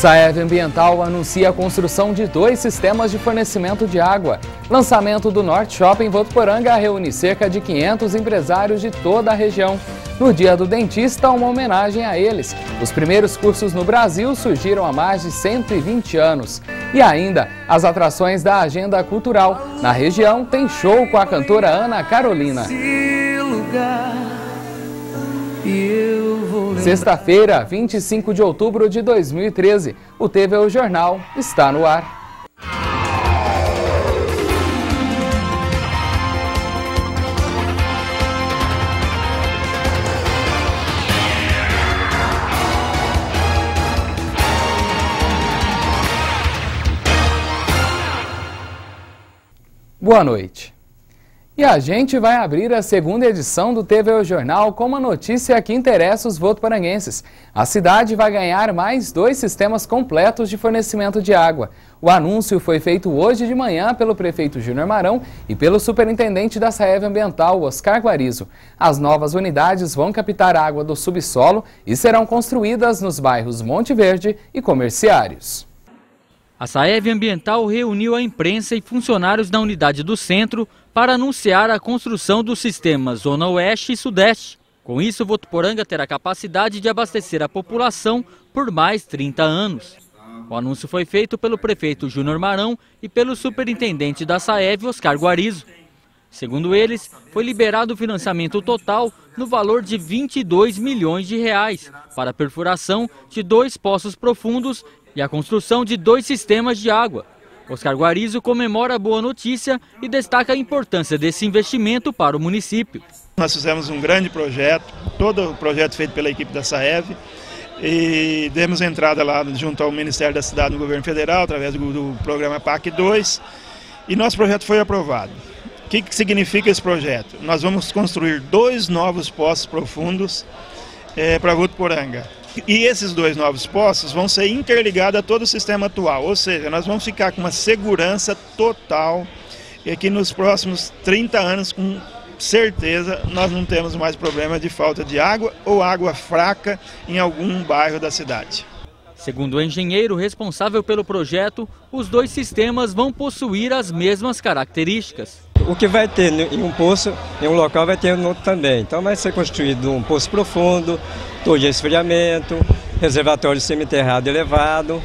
Saev Ambiental anuncia a construção de 2 sistemas de fornecimento de água. Lançamento do Norte Shopping Votuporanga reúne cerca de 500 empresários de toda a região. No Dia do Dentista, uma homenagem a eles. Os primeiros cursos no Brasil surgiram há mais de 120 anos. E ainda, as atrações da agenda cultural. Na região, tem show com a cantora Ana Carolina. Sexta-feira, 25 de outubro de 2013, o TVO Jornal está no ar. Boa noite. E a gente vai abrir a segunda edição do TVO Jornal com uma notícia que interessa os votuporanguenses. A cidade vai ganhar mais 2 sistemas completos de fornecimento de água. O anúncio foi feito hoje de manhã pelo prefeito Júnior Marão e pelo superintendente da Saev Ambiental, Oscar Guarizo. As novas unidades vão captar água do subsolo e serão construídas nos bairros Monte Verde e Comerciários. A Saev Ambiental reuniu a imprensa e funcionários da unidade do centro para anunciar a construção dos sistemas Zona Oeste e Sudeste. Com isso, Votuporanga terá capacidade de abastecer a população por mais 30 anos. O anúncio foi feito pelo prefeito Júnior Marão e pelo superintendente da Saev, Oscar Guarizo. Segundo eles, foi liberado o financiamento total no valor de R$22 milhões para a perfuração de 2 poços profundos e a construção de 2 sistemas de água. Oscar Guarizo comemora a boa notícia e destaca a importância desse investimento para o município. Nós fizemos um grande projeto, todo o projeto feito pela equipe da Saev, e demos entrada lá junto ao Ministério da Cidade no Governo Federal, através do programa PAC 2, e nosso projeto foi aprovado. O que significa esse projeto? Nós vamos construir 2 novos poços profundos para Votuporanga. E esses 2 novos poços vão ser interligados a todo o sistema atual, ou seja, nós vamos ficar com uma segurança total e que nos próximos 30 anos, com certeza, nós não temos mais problema de falta de água ou água fraca em algum bairro da cidade. Segundo o engenheiro responsável pelo projeto, os 2 sistemas vão possuir as mesmas características. O que vai ter em um poço, em um local, vai ter no outro também. Então vai ser construído um poço profundo, torre de esfriamento, reservatório semienterrado elevado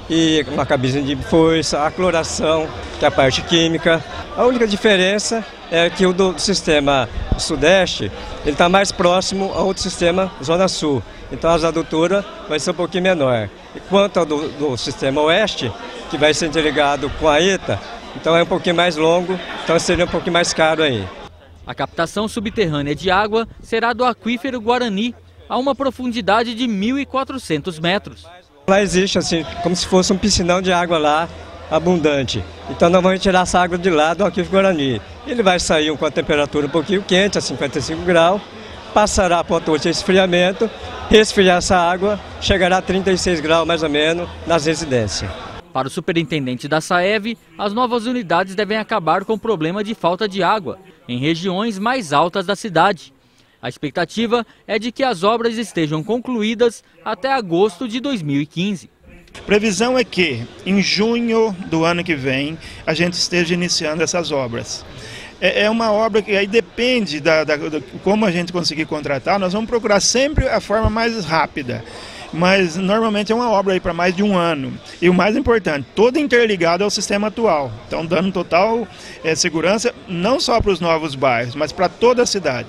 e uma cabine de força, a cloração, que é a parte química. A única diferença é que o do sistema Sudeste ele está mais próximo ao outro sistema Zona Sul. Então a adutora vai ser um pouquinho menor. E quanto ao do sistema Oeste, que vai ser interligado com a ETA, então é um pouquinho mais longo, então seria um pouquinho mais caro aí. A captação subterrânea de água será do aquífero Guarani, a uma profundidade de 1.400 metros. Lá existe assim, como se fosse um piscinão de água lá, abundante. Então nós vamos tirar essa água de lá do aquífero Guarani. Ele vai sair com a temperatura um pouquinho quente, a 55 graus, passará para uma torre de esfriamento, resfriar essa água, chegará a 36 graus mais ou menos nas residências. Para o superintendente da Saev, as novas unidades devem acabar com o problema de falta de água em regiões mais altas da cidade. A expectativa é de que as obras estejam concluídas até agosto de 2015. Previsão é que em junho do ano que vem a gente esteja iniciando essas obras. É uma obra que aí depende de como a gente conseguir contratar, nós vamos procurar sempre a forma mais rápida. Mas normalmente é uma obra aí para mais de um ano. E o mais importante, todo interligado ao sistema atual. Então dando total segurança não só para os novos bairros, mas para toda a cidade.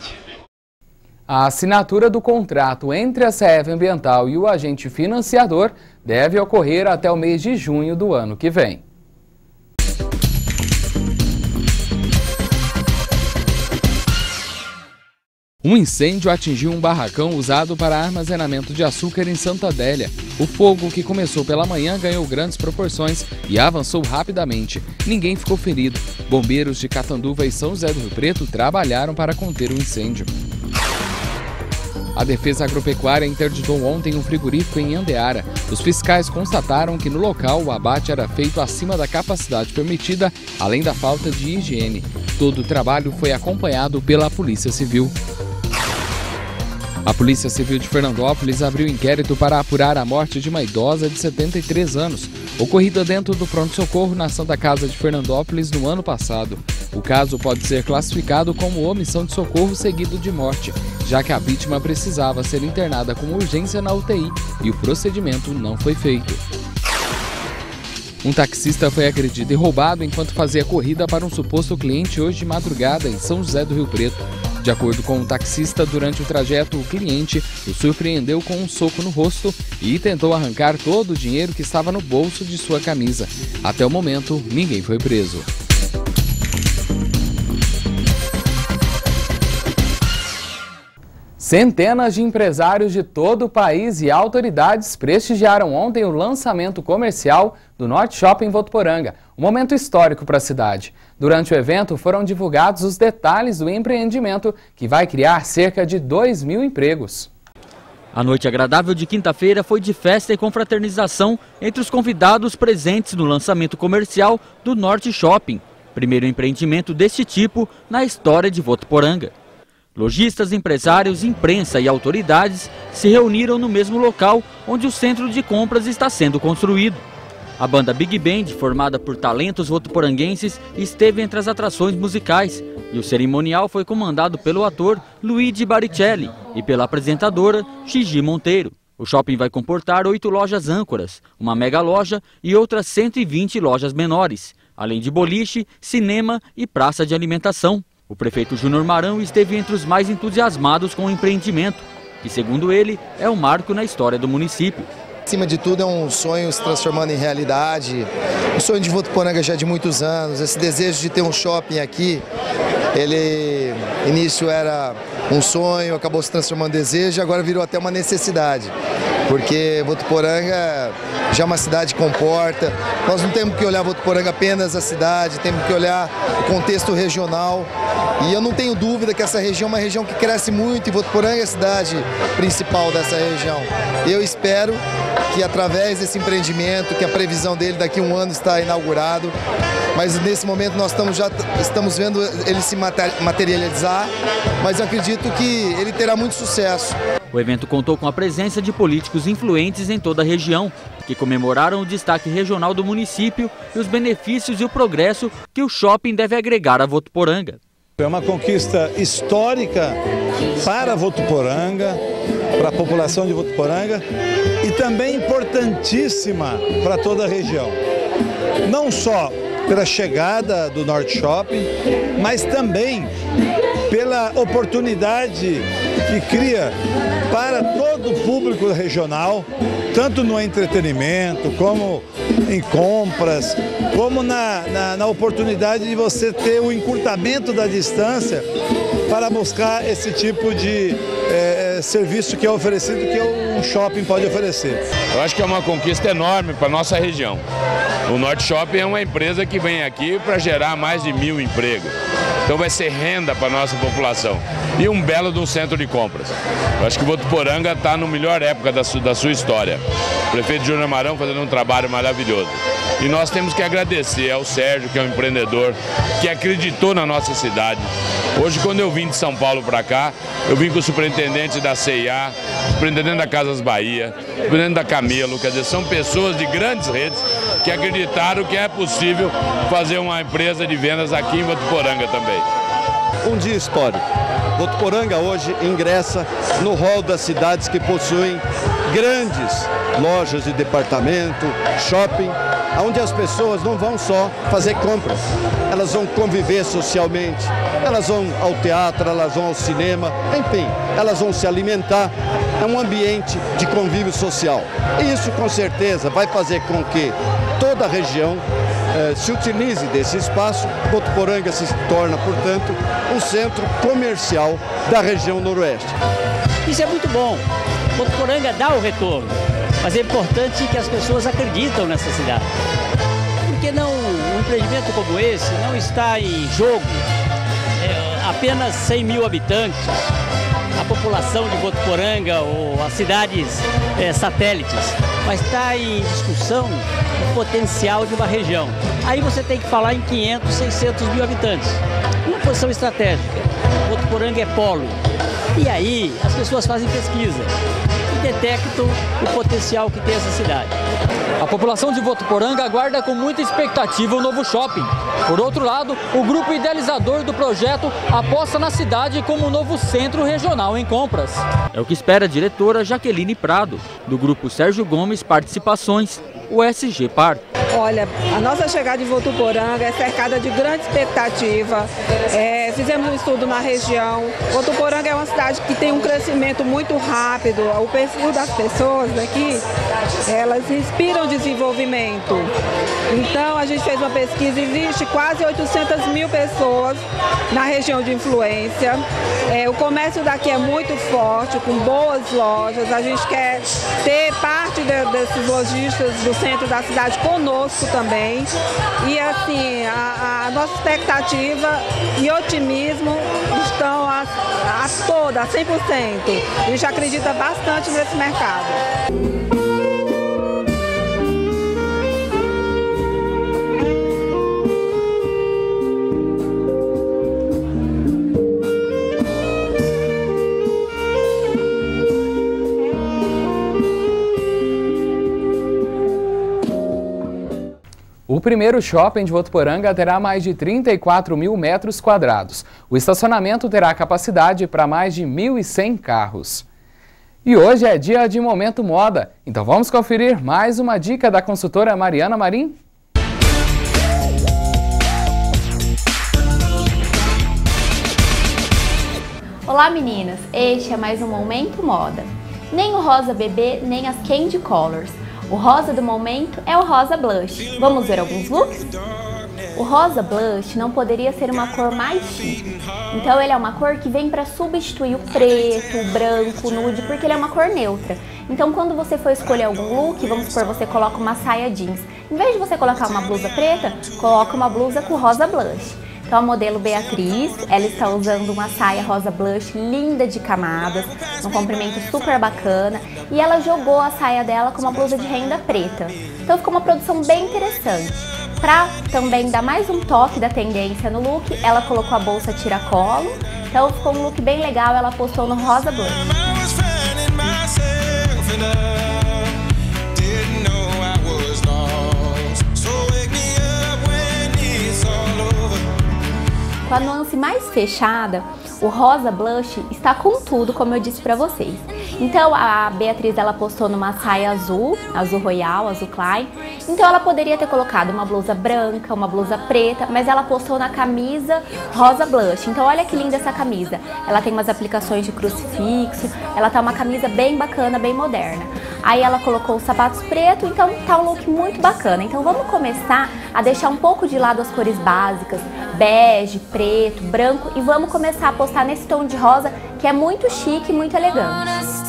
A assinatura do contrato entre a Saev Ambiental e o agente financiador deve ocorrer até o mês de junho do ano que vem. Um incêndio atingiu um barracão usado para armazenamento de açúcar em Santa Adélia. O fogo, que começou pela manhã, ganhou grandes proporções e avançou rapidamente. Ninguém ficou ferido. Bombeiros de Catanduva e São José do Rio Preto trabalharam para conter o incêndio. A Defesa Agropecuária interditou ontem um frigorífico em Andeara. Os fiscais constataram que no local o abate era feito acima da capacidade permitida, além da falta de higiene. Todo o trabalho foi acompanhado pela Polícia Civil. A Polícia Civil de Fernandópolis abriu inquérito para apurar a morte de uma idosa de 73 anos, ocorrida dentro do pronto-socorro na Santa Casa de Fernandópolis no ano passado. O caso pode ser classificado como omissão de socorro seguido de morte, já que a vítima precisava ser internada com urgência na UTI e o procedimento não foi feito. Um taxista foi agredido e roubado enquanto fazia corrida para um suposto cliente hoje de madrugada em São José do Rio Preto. De acordo com o taxista, durante o trajeto, o cliente o surpreendeu com um soco no rosto e tentou arrancar todo o dinheiro que estava no bolso de sua camisa. Até o momento, ninguém foi preso. Centenas de empresários de todo o país e autoridades prestigiaram ontem o lançamento comercial do Norte Shopping Votuporanga, um momento histórico para a cidade. Durante o evento foram divulgados os detalhes do empreendimento que vai criar cerca de 2.000 empregos. A noite agradável de quinta-feira foi de festa e confraternização entre os convidados presentes no lançamento comercial do Norte Shopping, primeiro empreendimento desse tipo na história de Votuporanga. Lojistas, empresários, imprensa e autoridades se reuniram no mesmo local onde o centro de compras está sendo construído. A banda Big Band, formada por talentos votuporanguenses, esteve entre as atrações musicais e o cerimonial foi comandado pelo ator Luigi Baricelli e pela apresentadora Gigi Monteiro. O shopping vai comportar 8 lojas âncoras, uma mega loja e outras 120 lojas menores, além de boliche, cinema e praça de alimentação. O prefeito Júnior Marão esteve entre os mais entusiasmados com o empreendimento, que, segundo ele, é um marco na história do município. Acima de tudo, é um sonho se transformando em realidade. O sonho de Votuporanga já de muitos anos. Esse desejo de ter um shopping aqui, ele início era um sonho, acabou se transformando em desejo e agora virou até uma necessidade. Porque Votuporanga já é uma cidade que comporta. Nós não temos que olhar Votuporanga apenas a cidade, temos que olhar o contexto regional. E eu não tenho dúvida que essa região é uma região que cresce muito e Votuporanga é a cidade principal dessa região. Eu espero que através desse empreendimento, que a previsão dele daqui a um ano está inaugurado, mas nesse momento nós estamos vendo ele se materializar, mas eu acredito que ele terá muito sucesso. O evento contou com a presença de políticos influentes em toda a região, que comemoraram o destaque regional do município e os benefícios e o progresso que o shopping deve agregar a Votuporanga. É uma conquista histórica para Votuporanga, para a população de Votuporanga e também importantíssima para toda a região. Não só pela chegada do Norte Shopping, mas também pela oportunidade que cria para todo o público regional, tanto no entretenimento, como em compras, como na oportunidade de você ter o encurtamento da distância para buscar esse tipo de serviço que é oferecido, que um shopping pode oferecer. Eu acho que é uma conquista enorme para a nossa região. O Norte Shopping é uma empresa que vem aqui para gerar mais de 1.000 empregos. Então vai ser renda para a nossa população. E um belo de um centro de compras. Eu acho que Votuporanga está na melhor época da sua história. O prefeito Júnior Marão fazendo um trabalho maravilhoso. E nós temos que agradecer ao Sérgio, que é um empreendedor, que acreditou na nossa cidade. Hoje, quando eu vim de São Paulo para cá, eu vim com o superintendente da CIA, superintendente da Casas Bahia, superintendente da Camelo, quer dizer, são pessoas de grandes redes que acreditaram que é possível fazer uma empresa de vendas aqui em Votuporanga também. Um dia histórico. Votuporanga hoje ingressa no rol das cidades que possuem grandes lojas de departamento, shopping, onde as pessoas não vão só fazer compras, elas vão conviver socialmente, elas vão ao teatro, elas vão ao cinema, enfim, elas vão se alimentar. É um ambiente de convívio social. E isso com certeza vai fazer com que toda a região se utilize desse espaço. Votuporanga se torna, portanto, um centro comercial da região noroeste. Isso é muito bom. Votuporanga dá o retorno, mas é importante que as pessoas acreditam nessa cidade. Porque um empreendimento como esse não está em jogo apenas 100.000 habitantes, a população de Votuporanga ou as cidades satélites, mas está em discussão o potencial de uma região. Aí você tem que falar em 500, 600 mil habitantes. Uma posição estratégica. Votuporanga é polo. E aí as pessoas fazem pesquisa e detectam o potencial que tem essa cidade. A população de Votuporanga aguarda com muita expectativa o novo shopping. Por outro lado, o grupo idealizador do projeto aposta na cidade como um novo centro regional em compras. É o que espera a diretora Jaqueline Prado, do grupo Sérgio Gomes Participações, o SG Par. Olha, a nossa chegada em Votuporanga é cercada de grande expectativa. Fizemos um estudo na região. Votuporanga é uma cidade que tem um crescimento muito rápido. O perfil das pessoas daqui, elas inspiram desenvolvimento. Então, a gente fez uma pesquisa, existe quase 800 mil pessoas na região de influência. O comércio daqui é muito forte, com boas lojas. A gente quer ter parte desses lojistas do centro da cidade conosco também. E assim, a nossa expectativa e otimismo estão a 100%. A gente acredita bastante nesse mercado. O primeiro shopping de Votuporanga terá mais de 34 mil metros quadrados. O estacionamento terá capacidade para mais de 1.100 carros. E hoje é dia de Momento Moda. Então vamos conferir mais uma dica da consultora Mariana Marim? Olá meninas, este é mais um Momento Moda. Nem o rosa bebê, nem as candy colors. O rosa do momento é o rosa blush. Vamos ver alguns looks? O rosa blush não poderia ser uma cor mais chique. Então ele é uma cor que vem para substituir o preto, o branco, o nude, porque ele é uma cor neutra. Então quando você for escolher algum look, vamos supor, você coloca uma saia jeans. Em vez de você colocar uma blusa preta, coloca uma blusa com rosa blush. Então a modelo Beatriz, ela está usando uma saia rosa blush linda de camadas, um comprimento super bacana, e ela jogou a saia dela com uma blusa de renda preta. Então ficou uma produção bem interessante. Para também dar mais um toque da tendência no look, ela colocou a bolsa tiracolo, então ficou um look bem legal, ela postou no rosa blush. Com a nuance mais fechada, o rosa blush está com tudo, como eu disse para vocês. Então a Beatriz, ela postou numa saia azul, azul royal, azul Klein. Então ela poderia ter colocado uma blusa branca, uma blusa preta, mas ela postou na camisa rosa blush. Então olha que linda essa camisa. Ela tem umas aplicações de crucifixo, ela tá uma camisa bem bacana, bem moderna. Aí ela colocou os sapatos pretos, então tá um look muito bacana. Então vamos começar a deixar um pouco de lado as cores básicas, bege, preto, branco, e vamos começar a apostar nesse tom de rosa que é muito chique e muito elegante.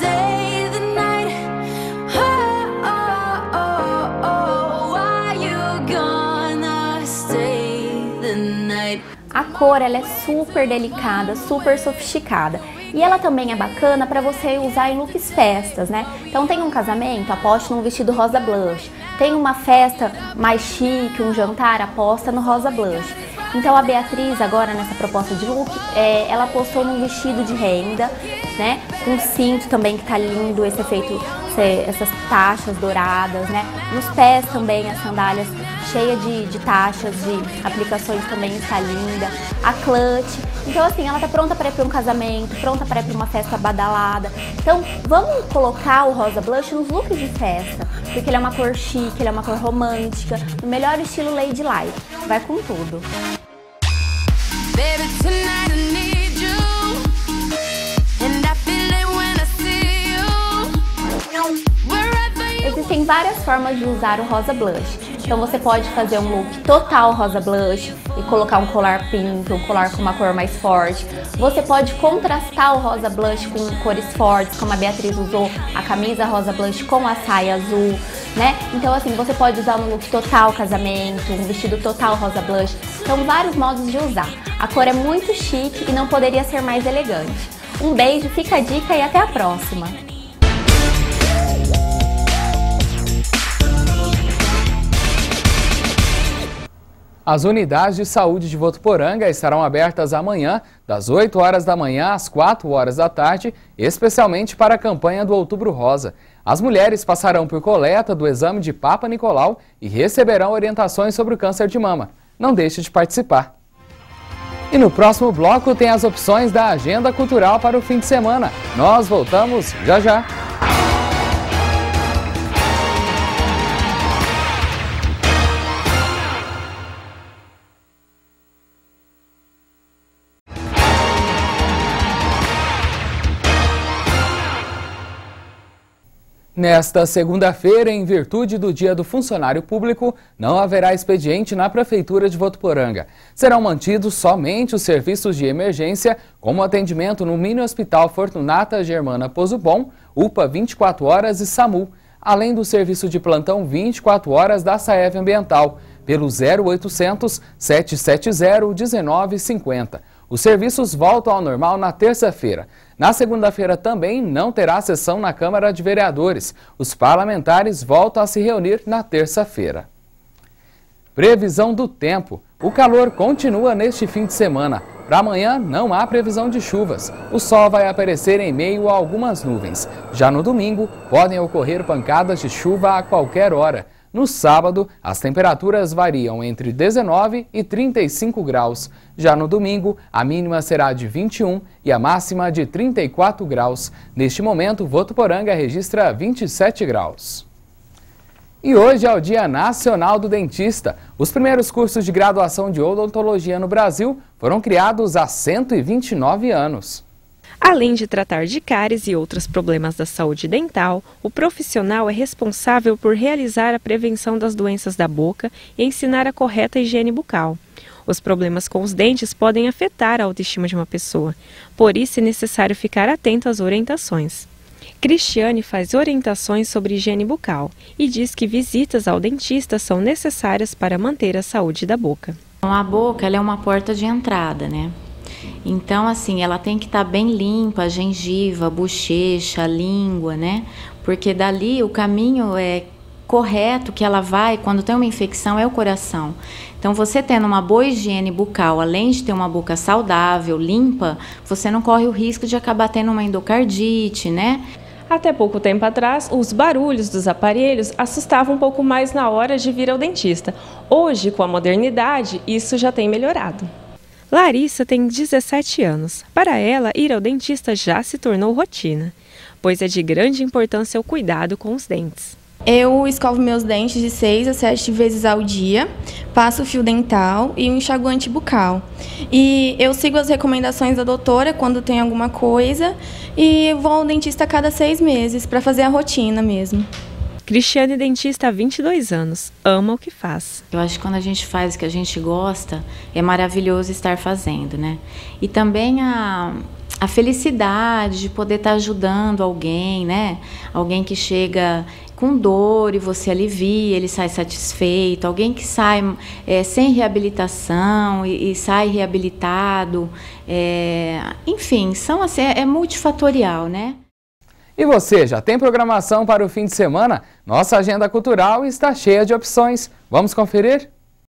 A cor, ela é super delicada, super sofisticada. E ela também é bacana para você usar em looks festas, né? Então tem um casamento, aposte num vestido rosa blush. Tem uma festa mais chique, um jantar, aposta no rosa blush. Então a Beatriz, agora nessa proposta de look, ela postou num vestido de renda, né? Com cinto também que tá lindo, esse efeito, essas taxas douradas, né? Nos pés também as sandálias cheia de taxas, de aplicações também está linda. A clutch. Então assim, ela tá pronta para ir para um casamento, pronta para ir para uma festa badalada. Então vamos colocar o rosa blush nos looks de festa, porque ele é uma cor chique, ele é uma cor romântica, no melhor estilo ladylike. Vai com tudo. Existem várias formas de usar o rosa blush. Então você pode fazer um look total rosa blush e colocar um colar pink, um colar com uma cor mais forte. Você pode contrastar o rosa blush com cores fortes, como a Beatriz usou a camisa rosa blush com a saia azul, né? Então assim, você pode usar um look total casamento, um vestido total rosa blush. Então vários modos de usar. A cor é muito chique e não poderia ser mais elegante. Um beijo, fica a dica e até a próxima! As unidades de saúde de Votuporanga estarão abertas amanhã, das 8 horas da manhã às 4 horas da tarde, especialmente para a campanha do Outubro Rosa. As mulheres passarão por coleta do exame de Papa Nicolau e receberão orientações sobre o câncer de mama. Não deixe de participar. E no próximo bloco tem as opções da agenda cultural para o fim de semana. Nós voltamos já já. Nesta segunda-feira, em virtude do Dia do Funcionário Público, não haverá expediente na Prefeitura de Votuporanga. Serão mantidos somente os serviços de emergência, como atendimento no Mini Hospital Fortunata Germana Pozobon, UPA 24 horas e SAMU, além do serviço de plantão 24 horas da SAEV Ambiental, pelo 0800 770 1950. Os serviços voltam ao normal na terça-feira. Na segunda-feira também não terá sessão na Câmara de Vereadores. Os parlamentares voltam a se reunir na terça-feira. Previsão do tempo. O calor continua neste fim de semana. Para amanhã não há previsão de chuvas. O sol vai aparecer em meio a algumas nuvens. Já no domingo, podem ocorrer pancadas de chuva a qualquer hora. No sábado, as temperaturas variam entre 19 e 35 graus. Já no domingo, a mínima será de 21 e a máxima de 34 graus. Neste momento, Votuporanga registra 27 graus. E hoje é o Dia Nacional do Dentista. Os primeiros cursos de graduação de odontologia no Brasil foram criados há 129 anos. Além de tratar de cáries e outros problemas da saúde dental, o profissional é responsável por realizar a prevenção das doenças da boca e ensinar a correta higiene bucal. Os problemas com os dentes podem afetar a autoestima de uma pessoa, por isso é necessário ficar atento às orientações. Cristiane faz orientações sobre higiene bucal e diz que visitas ao dentista são necessárias para manter a saúde da boca. A boca ela é uma porta de entrada, né? Então, assim, ela tem que estar bem limpa, a gengiva, a bochecha, a língua, né? Porque dali o caminho correto que ela vai, quando tem uma infecção, é o coração. Então, você tendo uma boa higiene bucal, além de ter uma boca saudável, limpa, você não corre o risco de acabar tendo uma endocardite, né? Até pouco tempo atrás, os barulhos dos aparelhos assustavam um pouco mais na hora de vir ao dentista. Hoje, com a modernidade, isso já tem melhorado. Larissa tem 17 anos. Para ela, ir ao dentista já se tornou rotina, pois é de grande importância o cuidado com os dentes. Eu escovo meus dentes de 6 a 7 vezes ao dia, passo fio dental e um enxaguante bucal. E eu sigo as recomendações da doutora quando tem alguma coisa e vou ao dentista a cada 6 meses para fazer a rotina mesmo. Cristiane é dentista há 22 anos, ama o que faz. Eu acho que quando a gente faz o que a gente gosta, é maravilhoso estar fazendo, né? E também a felicidade de poder estar ajudando alguém, né? Alguém que chega com dor e você alivia, ele sai satisfeito. Alguém que sai sem reabilitação e sai reabilitado. Enfim, é multifatorial, né? E você, já tem programação para o fim de semana? Nossa agenda cultural está cheia de opções. Vamos conferir?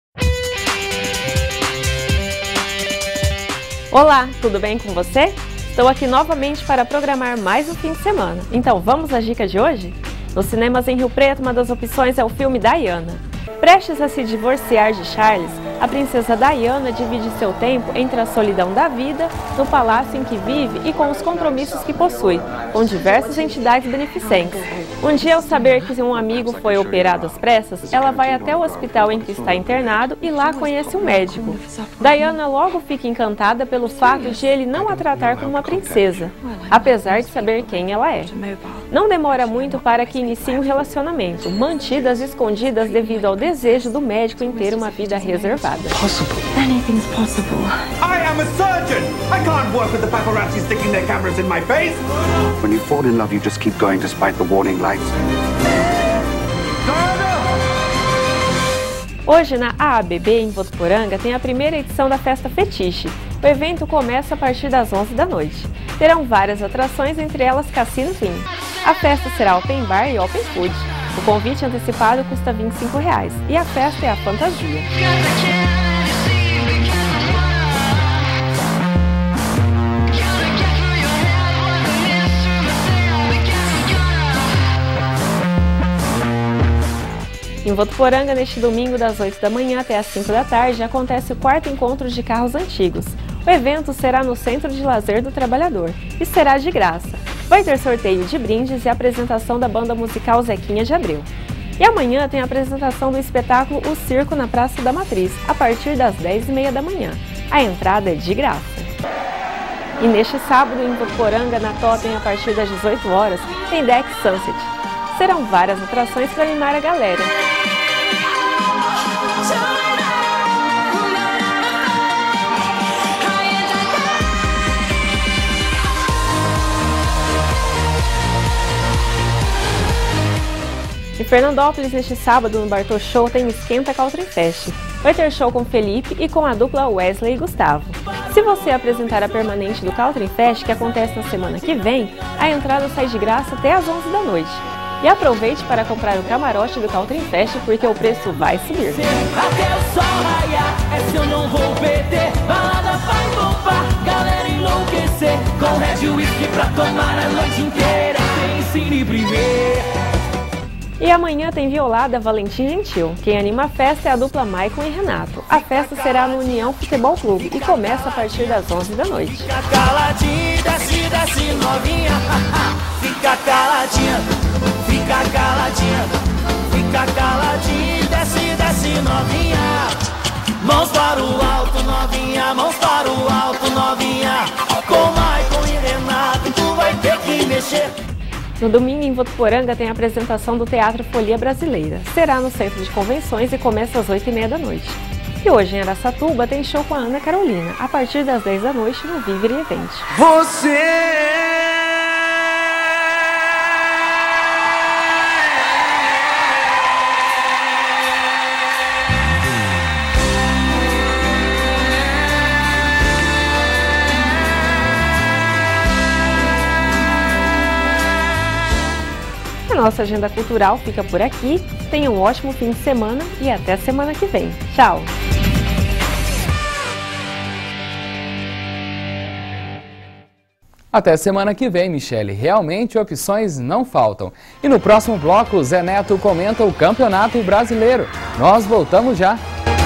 Olá, tudo bem com você? Estou aqui novamente para programar mais um fim de semana. Então, vamos às dicas de hoje? Nos cinemas em Rio Preto, uma das opções é o filme Diana. Prestes a se divorciar de Charles, a princesa Diana divide seu tempo entre a solidão da vida, no palácio em que vive e com os compromissos que possui, com diversas entidades beneficentes. Um dia, ao saber que um amigo foi operado às pressas, ela vai até o hospital em que está internado e lá conhece um médico. Diana logo fica encantada pelo fato de ele não a tratar como uma princesa, apesar de saber quem ela é. Não demora muito para que inicie um relacionamento, mantidas escondidas devido ao desejo do médico em ter uma vida reservada. Anything's possible. I am a surgeon! I can't work with the paparazzi sticking their cameras in my face! When you fall in love, you just keep going despite the warning lights. Hoje, na AABB, em Votuporanga, tem a primeira edição da Festa Fetiche. O evento começa a partir das 11 da noite. Terão várias atrações, entre elas Cassino Clean. A festa será open bar e open food. O convite antecipado custa R$ 25,00 e a festa é a fantasia. Em Votuporanga, neste domingo, das 8 da manhã até as 5 da tarde, acontece o 4º encontro de carros antigos. O evento será no Centro de Lazer do Trabalhador e será de graça. Vai ter sorteio de brindes e apresentação da banda musical Zequinha de Abreu. E amanhã tem a apresentação do espetáculo O Circo na Praça da Matriz, a partir das 10h30 da manhã. A entrada é de graça. E neste sábado, em Votuporanga, na Totem, a partir das 18 horas, tem Deck Sunset. Serão várias atrações para animar a galera. Em Fernandópolis, neste sábado, no Bartô Show, tem Esquenta Country Fest. Vai ter show com Felipe e com a dupla Wesley e Gustavo. Se você apresentar a permanente do Country Fest, que acontece na semana que vem, a entrada sai de graça até às 11 da noite. E aproveite para comprar o camarote do Country Fest, porque o preço vai subir. Até o sol raiar, essa eu não vou perder. Balada vai bombar, galera enlouquecer. Com Red Whisky pra tomar a noite inteira. Sem Cine Primeiro. E amanhã tem Violada Valentim Gentil. Quem anima a festa é a dupla Maicon e Renato. A festa será no União Futebol Clube e começa a partir das 11 da noite. Fica caladinha, desce novinha. Fica caladinha, fica caladinha. Fica caladinha, desce novinha. Mãos para o alto, novinha. Mãos para o alto, novinha. Com Maicon e Renato, tu vai ter que mexer. No domingo, em Votuporanga, tem a apresentação do Teatro Folia Brasileira. Será no Centro de Convenções e começa às 8h30 da noite. E hoje, em Araçatuba, tem show com a Ana Carolina, a partir das 10 da noite no Vivere Event. Nossa agenda cultural fica por aqui. Tenha um ótimo fim de semana e até semana que vem. Tchau! Até semana que vem, Michele. Realmente opções não faltam. E no próximo bloco, o Zé Neto comenta o Campeonato Brasileiro. Nós voltamos já.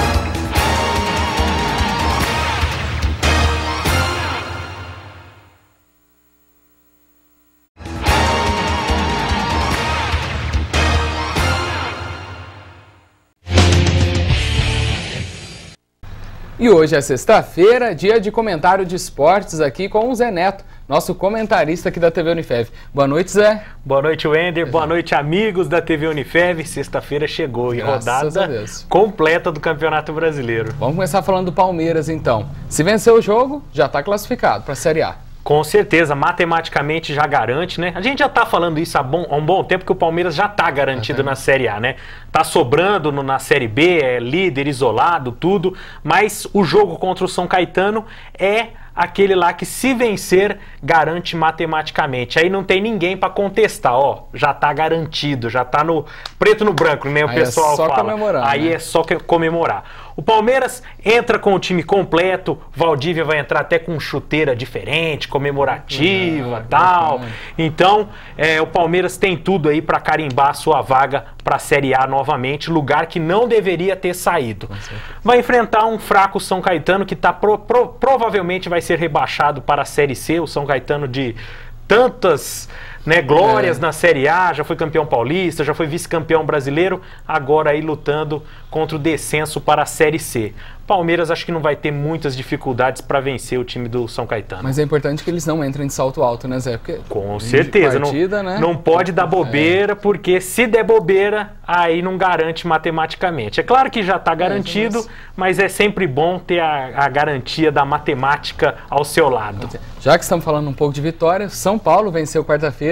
E hoje é sexta-feira, dia de comentário de esportes aqui com o Zé Neto, nosso comentarista aqui da TV Unifev. Boa noite, Zé. Boa noite, Wender. Boa noite, amigos da TV Unifev. Sexta-feira chegou e rodada completa do Campeonato Brasileiro. Vamos começar falando do Palmeiras, então. Se vencer o jogo, já está classificado para a Série A. Com certeza, matematicamente já garante, né? A gente já tá falando isso há um bom tempo que o Palmeiras já tá garantido na Série A, né? Tá sobrando na Série B, é líder, isolado, tudo, mas o jogo contra o São Caetano é aquele lá que, se vencer, garante matematicamente. Aí não tem ninguém para contestar, ó, já tá garantido, já tá no preto no branco, né? O pessoal fala. Comemorar, aí é só comemorar. O Palmeiras entra com o time completo, Valdívia vai entrar até com chuteira diferente, comemorativa e tal. Então, o Palmeiras tem tudo aí para carimbar a sua vaga para a Série A novamente, lugar que não deveria ter saído. Vai enfrentar um fraco São Caetano que provavelmente vai ser rebaixado para a Série C, o São Caetano de tantas glórias na Série A, já foi campeão paulista, já foi vice-campeão brasileiro, agora aí lutando contra o descenso para a Série C. Palmeiras acho que não vai ter muitas dificuldades para vencer o time do São Caetano. Mas é importante que eles não entrem de salto alto, né, Zé? Porque com certeza, partida, não pode dar bobeira, porque se der bobeira, aí não garante matematicamente. É claro que já está garantido, mas é sempre bom ter a garantia da matemática ao seu lado. Já que estamos falando um pouco de vitória, São Paulo venceu quarta-feira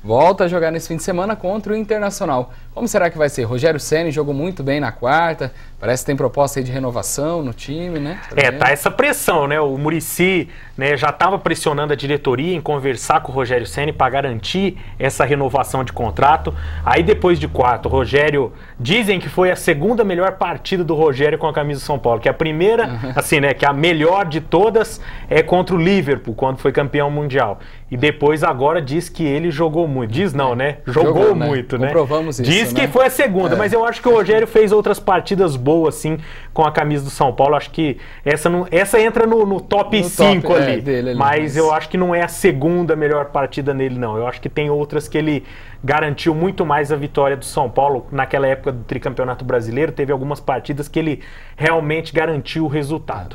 volta a jogar nesse fim de semana contra o Internacional. Como será que vai ser? Rogério Ceni jogou muito bem na quarta, parece que tem proposta aí de renovação no time, né? Tá essa pressão, né? O Muricy, né, já estava pressionando a diretoria em conversar com o Rogério Ceni para garantir essa renovação de contrato. Aí depois de quarto, o Rogério, dizem que foi a segunda melhor partida do Rogério com a camisa do São Paulo, que a primeira, assim, né, que a melhor de todas é contra o Liverpool, quando foi campeão mundial. E depois agora diz que ele jogou muito. Diz não, né? Jogou muito, né? Comprovamos isso, diz que né? foi a segunda, mas eu acho que o Rogério fez outras partidas boas, sim, com a camisa do São Paulo. Acho que essa entra no top 5 ali. Dele, mas eu acho que não é a segunda melhor partida nele, não. Eu acho que tem outras que ele garantiu muito mais a vitória do São Paulo naquela época do tricampeonato brasileiro. Teve algumas partidas que ele realmente garantiu o resultado.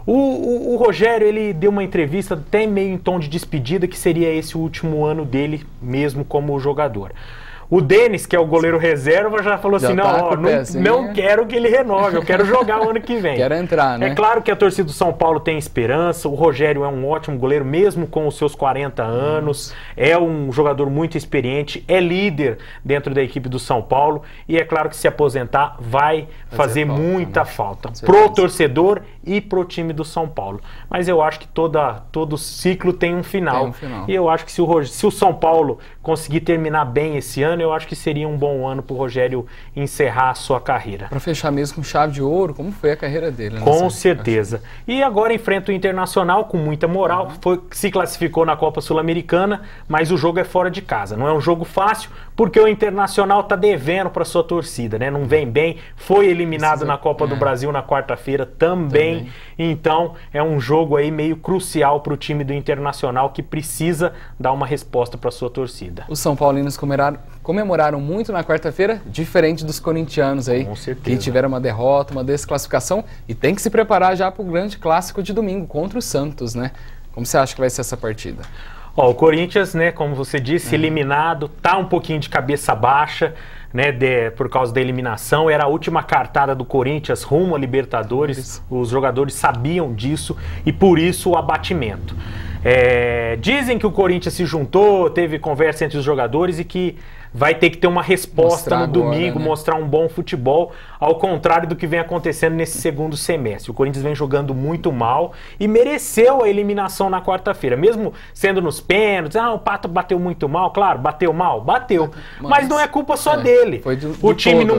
O Rogério, ele deu uma entrevista até meio em tom de despedida, que seria esse o último ano dele mesmo como jogador. O Denis, que é o goleiro reserva, já falou assim, não quero que ele renove, eu quero jogar o ano que vem. Quero entrar, né? É claro que a torcida do São Paulo tem esperança, o Rogério é um ótimo goleiro, mesmo com os seus 40 anos, é um jogador muito experiente, é líder dentro da equipe do São Paulo, e é claro que se aposentar vai fazer muita falta pro torcedor e pro time do São Paulo. Mas eu acho que todo ciclo tem um final. E eu acho que se o São Paulo conseguir terminar bem esse ano, eu acho que seria um bom ano para o Rogério encerrar a sua carreira. Para fechar mesmo com chave de ouro, como foi a carreira dele? Com certeza. E agora enfrenta o Internacional com muita moral, se classificou na Copa Sul-Americana, mas o jogo é fora de casa. Não é um jogo fácil, porque o Internacional está devendo para sua torcida, né? Não vem bem, foi eliminado na Copa do Brasil na quarta-feira também. Então é um jogo aí meio crucial para o time do Internacional, que precisa dar uma resposta para sua torcida. Os São Paulinos comemoraram muito na quarta-feira, diferente dos corintianos aí, que tiveram uma derrota, uma desclassificação, e tem que se preparar já para o grande clássico de domingo contra o Santos, né? Como você acha que vai ser essa partida? O Corinthians, né, como você disse, eliminado, tá um pouquinho de cabeça baixa, né, por causa da eliminação. Era a última cartada do Corinthians rumo a Libertadores. Os jogadores sabiam disso e por isso o abatimento. Dizem que o Corinthians se juntou, teve conversa entre os jogadores e que vai ter que ter uma resposta no domingo, mostrar um bom futebol, ao contrário do que vem acontecendo nesse segundo semestre. O Corinthians vem jogando muito mal e mereceu a eliminação na quarta-feira, mesmo sendo nos pênaltis. O Pato bateu muito mal, claro, bateu mal, bateu, mas não é culpa só dele. O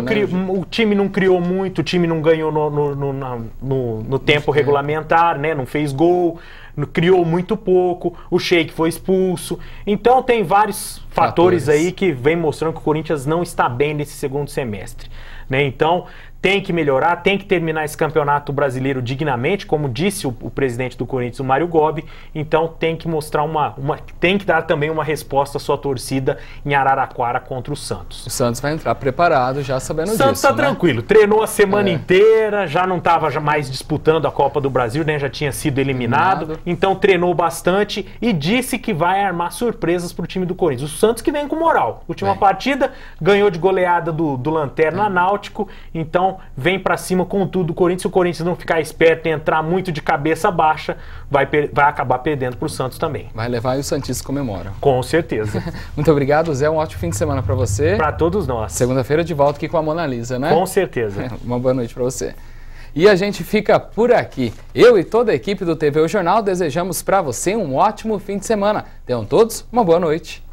time não criou muito, o time não ganhou no tempo regulamentar, né? Não fez gol, criou muito pouco, o Sheik foi expulso. Então tem vários fatores aí que vem mostrando que o Corinthians não está bem nesse segundo semestre, né? Então tem que melhorar, tem que terminar esse campeonato brasileiro dignamente, como disse o presidente do Corinthians, o Mário Gobi. Então tem que mostrar tem que dar também uma resposta à sua torcida em Araraquara contra o Santos. O Santos vai entrar preparado já sabendo disso. O Santos está tranquilo, treinou a semana inteira, já não estava mais disputando a Copa do Brasil, né? Já tinha sido eliminado, então treinou bastante e disse que vai armar surpresas para o time do Corinthians. O Santos que vem com moral. Última partida, ganhou de goleada do Lanterna Náutico, então vem pra cima com tudo do Corinthians. Se o Corinthians não ficar esperto e entrar muito de cabeça baixa, vai acabar perdendo pro Santos também. Vai levar e os santistas comemoram. Com certeza. Muito obrigado, Zé. Um ótimo fim de semana pra você. Pra todos nós. Segunda-feira de volta aqui com a Mona Lisa, né? Com certeza. Uma boa noite pra você. E a gente fica por aqui. Eu e toda a equipe do TV O Jornal desejamos pra você um ótimo fim de semana. Tenham todos uma boa noite.